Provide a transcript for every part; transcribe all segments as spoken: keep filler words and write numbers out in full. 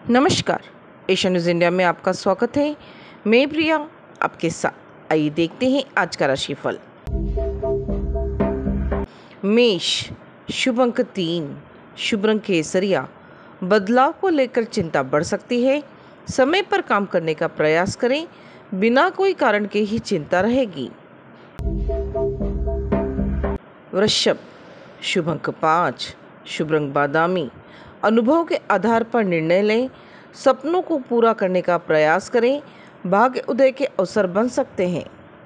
नमस्कार, Asian news India में आपका स्वागत है। मैं प्रिया आपके साथ। आइए देखते हैं आज का राशिफल। मेष, शुभ अंक तीन, शुभ रंग केसरिया। बदलाव को लेकर चिंता बढ़ सकती है। समय पर काम करने का प्रयास करें, बिना कोई कारण के ही चिंता रहेगी। वृषभ, शुभ अंक पाँच, शुभ रंग बादामी। अनुभव के आधार पर निर्णय लें, सपनों को पूरा करने का प्रयास करें, भाग्य उदय के अवसर बन सकते हैं।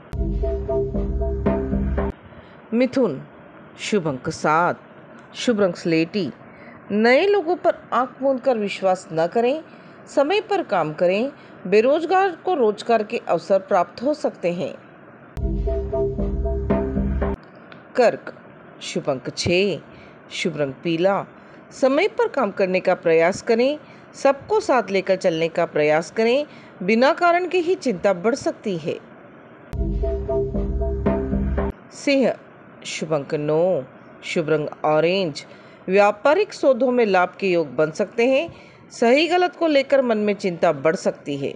मिथुन, शुभ अंक सात, शुभ रंग स्लेटी। नए लोगों पर आंख मूंद कर विश्वास न करें, समय पर काम करें, बेरोजगार को रोजगार के अवसर प्राप्त हो सकते हैं। कर्क, शुभ अंक छः, शुभ रंग पीला। समय पर काम करने का प्रयास करें, सबको साथ लेकर चलने का प्रयास करें, बिना कारण के ही चिंता बढ़ सकती है। सिंह, शुभ अंक नौ, शुभ रंग ऑरेंज। व्यापारिक सौदों में लाभ के योग बन सकते हैं, सही गलत को लेकर मन में चिंता बढ़ सकती है।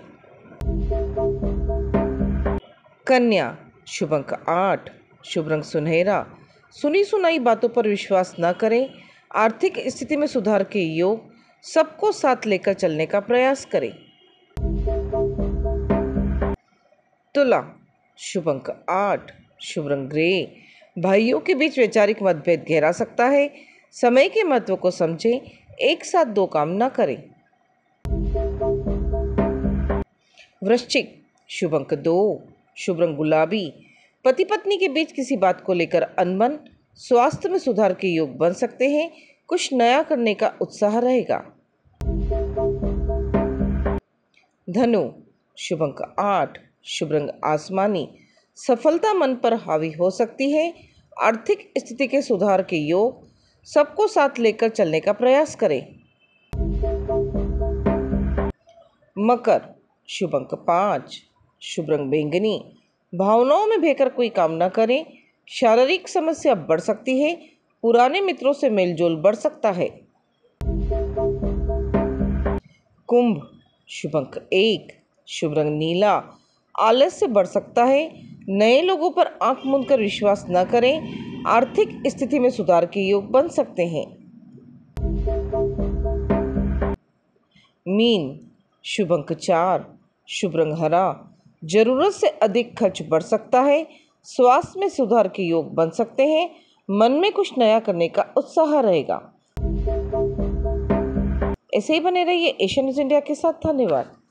कन्या, शुभ अंक आठ, शुभ रंग सुनहरा। सुनी सुनाई बातों पर विश्वास न करें, आर्थिक स्थिति में सुधार के योग, सबको साथ लेकर चलने का प्रयास करें। तुला, शुभ अंक आठ, शुभ रंग ग्रे। भाइयों के बीच वैचारिक मतभेद गहरा सकता है, समय के महत्व को समझें, एक साथ दो काम न करें। वृश्चिक, शुभ अंक दो, शुभ रंग गुलाबी। पति पत्नी के बीच किसी बात को लेकर अनबन, स्वास्थ्य में सुधार के योग बन सकते हैं, कुछ नया करने का उत्साह रहेगा। धनु, शुभ अंक आठ, शुभ रंग आसमानी। सफलता मन पर हावी हो सकती है, आर्थिक स्थिति के सुधार के योग, सबको साथ लेकर चलने का प्रयास करें। मकर, शुभ अंक पाँच, शुभ रंग बैंगनी। भावनाओं में बहकर कोई काम न करें, शारीरिक समस्या बढ़ सकती है, पुराने मित्रों से मेलजोल बढ़ सकता है। कुंभ, शुभ अंक एक, शुभ रंग नीला। आलस्य बढ़ सकता है, नए लोगों पर आंख मूंद कर विश्वास न करें, आर्थिक स्थिति में सुधार के योग बन सकते हैं। मीन, शुभ अंक चार, शुभ रंग हरा। जरूरत से अधिक खर्च बढ़ सकता है, स्वास्थ्य में सुधार के योग बन सकते हैं, मन में कुछ नया करने का उत्साह रहेगा। ऐसे ही बने रहिए एशियन न्यूज़ इंडिया के साथ। धन्यवाद।